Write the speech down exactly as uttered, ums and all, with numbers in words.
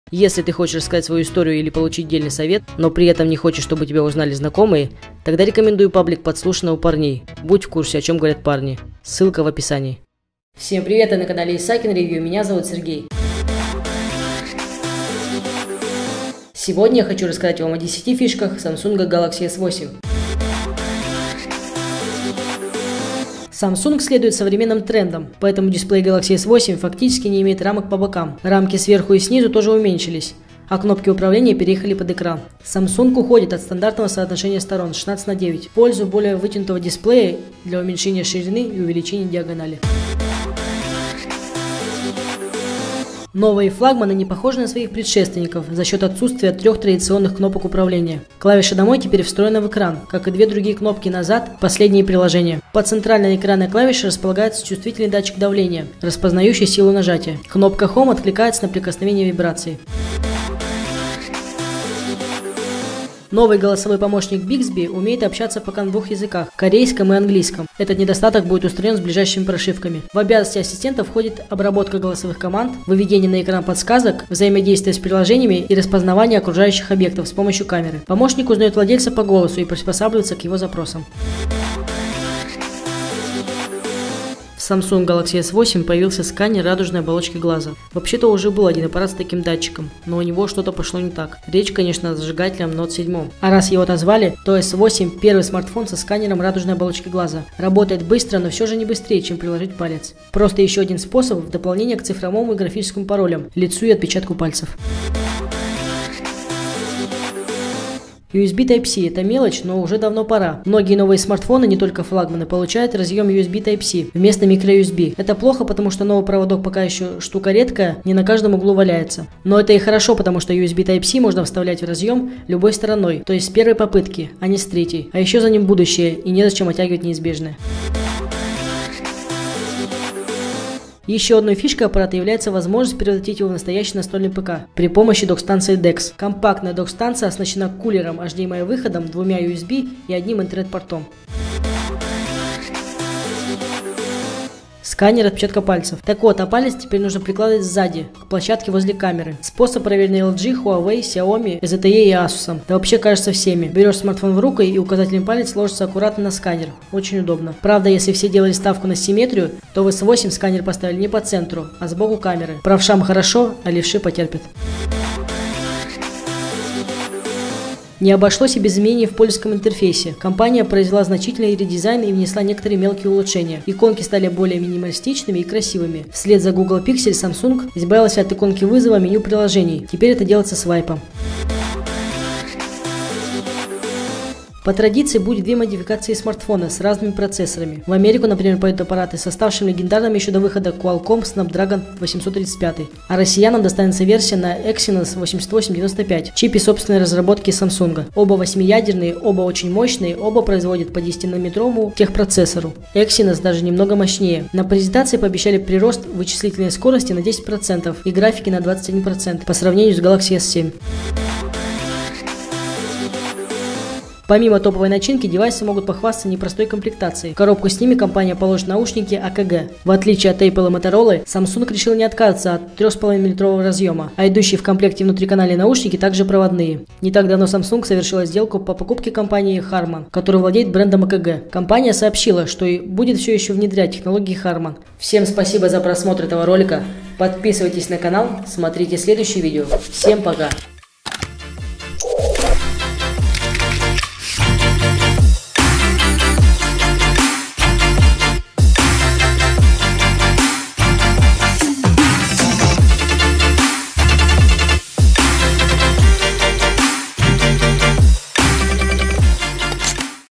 Если ты хочешь рассказать свою историю или получить дельный совет, но при этом не хочешь, чтобы тебя узнали знакомые, тогда рекомендую паблик «Подслушано у парней». Будь в курсе, о чем говорят парни. Ссылка в описании. Всем привет, я на канале Исакин Ревью, меня зовут Сергей. Сегодня я хочу рассказать вам о десяти фишках Samsung Galaxy эс восемь. Samsung следует современным трендам, поэтому дисплей Galaxy эс восемь фактически не имеет рамок по бокам. Рамки сверху и снизу тоже уменьшились, а кнопки управления переехали под экран. Samsung уходит от стандартного соотношения сторон шестнадцать на девять в пользу более вытянутого дисплея для уменьшения ширины и увеличения диагонали. Новые флагманы не похожи на своих предшественников за счет отсутствия трех традиционных кнопок управления. Клавиша «Домой» теперь встроена в экран, как и две другие кнопки «Назад» – последние приложения. Под центральной экранной клавишей располагается чувствительный датчик давления, распознающий силу нажатия. Кнопка «Home» откликается на прикосновение вибрации. Новый голосовой помощник Bixby умеет общаться пока на двух языках – корейском и английском. Этот недостаток будет устранен с ближайшими прошивками. В обязанности ассистента входит обработка голосовых команд, выведение на экран подсказок, взаимодействие с приложениями и распознавание окружающих объектов с помощью камеры. Помощник узнает владельца по голосу и приспосабливается к его запросам. В Samsung Galaxy эс восемь появился сканер радужной оболочки глаза. Вообще-то уже был один аппарат с таким датчиком, но у него что-то пошло не так. Речь, конечно, о зажигательном Note семь. А раз его назвали, то эс восемь – первый смартфон со сканером радужной оболочки глаза. Работает быстро, но все же не быстрее, чем приложить палец. Просто еще один способ в дополнение к цифровому и графическому паролям, лицу и отпечатку пальцев. ю эс би Type-C – это мелочь, но уже давно пора. Многие новые смартфоны, не только флагманы, получают разъем ю эс би Type-C вместо micro ю эс би. Это плохо, потому что новый проводок пока еще штука редкая, не на каждом углу валяется. Но это и хорошо, потому что ю эс би Type-C можно вставлять в разъем любой стороной, то есть с первой попытки, а не с третьей. А еще за ним будущее, и незачем оттягивать неизбежное. Еще одной фишкой аппарата является возможность превратить его в настоящий настольный ПК при помощи док-станции декс. Компактная док-станция оснащена кулером, эйч ди эм ай-выходом, двумя ю эс би и одним интернет-портом. Сканер отпечатка пальцев. Так вот, а палец теперь нужно прикладывать сзади, к площадке возле камеры. Способ проверен эл джи, Huawei, Xiaomi, зет ти и и Asus. Да вообще кажется всеми. Берешь смартфон в руку и указательный палец ложится аккуратно на сканер. Очень удобно. Правда, если все делали ставку на симметрию, то в эс восемь сканер поставили не по центру, а сбоку камеры. Правшам хорошо, а левши потерпят. Не обошлось и без изменений в пользовательском интерфейсе. Компания произвела значительный редизайн и внесла некоторые мелкие улучшения. Иконки стали более минималистичными и красивыми. Вслед за Google Pixel Samsung избавилась от иконки вызова меню приложений. Теперь это делается свайпом. По традиции будет две модификации смартфона с разными процессорами. В Америку, например, поедут аппараты с ставшим легендарным еще до выхода Qualcomm Snapdragon восемьсот тридцать пять, а россиянам достанется версия на Exynos восемьдесят восемь девяносто пять, чипе собственной разработки Samsung. Оба восьмиядерные, оба очень мощные, оба производят по десятинанометровому техпроцессору. Exynos даже немного мощнее. На презентации пообещали прирост вычислительной скорости на десять процентов и графики на двадцать один процент по сравнению с Galaxy эс семь. Помимо топовой начинки, девайсы могут похвастаться непростой комплектацией. В коробку с ними компания положит наушники а ка гэ. В отличие от Apple и Motorola, Samsung решил не отказываться от трёх с половиной миллиметрового разъема, а идущие в комплекте внутриканальные наушники также проводные. Не так давно Samsung совершила сделку по покупке компании Harman, которая владеет брендом а ка гэ. Компания сообщила, что и будет все еще внедрять технологии Harman. Всем спасибо за просмотр этого ролика. Подписывайтесь на канал, смотрите следующее видео. Всем пока!